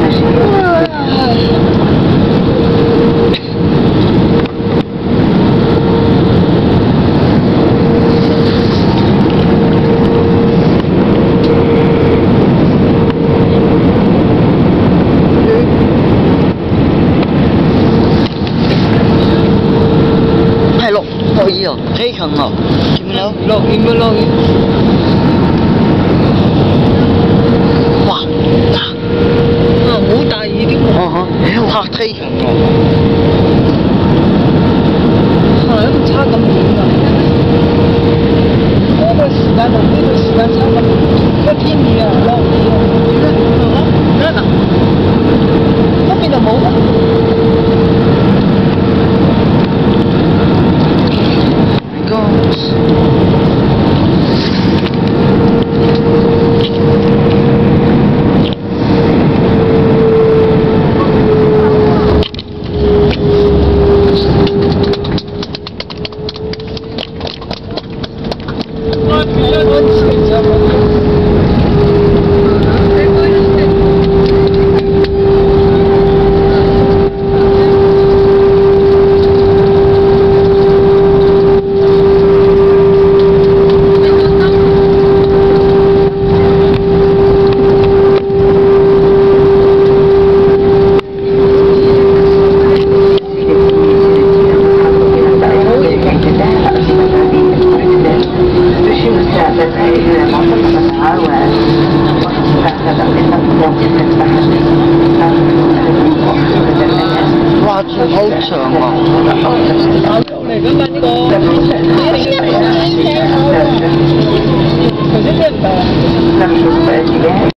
可以哦，非常好，見唔到？ 落雨咪落雨。 哇！ 好大雨添喎。 哇！非常好。 都差咁遠㗎。嗰個時間同呢個時間差咁遠，個天雨啊，落雨啊，點啊？嗰邊就冇咩？ 哇，好長啊！ 嚟㗎嘛呢個？頭先咩唔係啊？